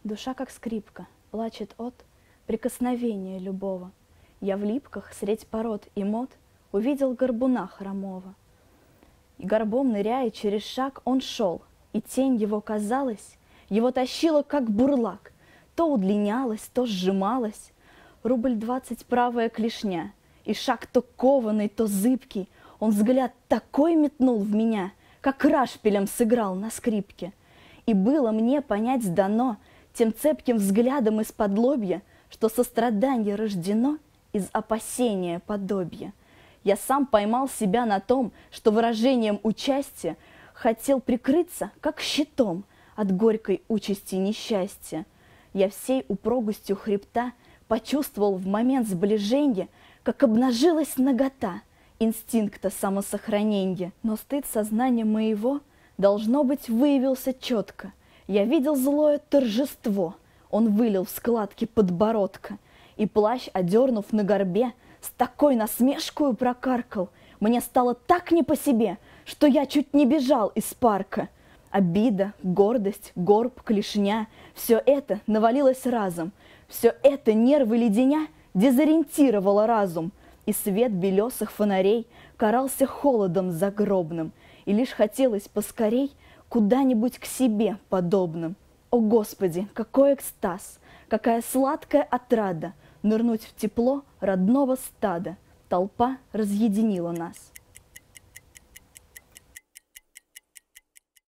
Душа, как скрипка, плачет от прикосновения любого. Я в липках средь пород и мод увидел горбуна хромого. И горбом ныряя через шаг он шел, и тень его, казалась, его тащила, как бурлак, то удлинялась, то сжималась. Рубль 20 правая клешня, и шаг то кованый, то зыбкий. Он взгляд такой метнул в меня, как рашпилем сыграл на скрипке. И было мне понять дано тем цепким взглядом из-под лобья, что сострадание рождено из опасения подобия. Я сам поймал себя на том, что выражением участия хотел прикрыться, как щитом, от горькой участи несчастья. Я всей упругостью хребта почувствовал в момент сближения, как обнажилась нагота инстинкта самосохранения. Но стыд сознания моего, должно быть, выявился четко. Я видел злое торжество, он вылил в складки подбородка, и плащ, одернув на горбе, с такой насмешкою прокаркал. Мне стало так не по себе, что я чуть не бежал из парка. Обида, гордость, горб, клешня — все это навалилось разом. Все это нервы леденя дезориентировало разум. И свет белесых фонарей карался холодом загробным, и лишь хотелось поскорей куда-нибудь к себе подобным. О, Господи, какой экстаз, какая сладкая отрада нырнуть в тепло родного стада. Толпа разъединила нас.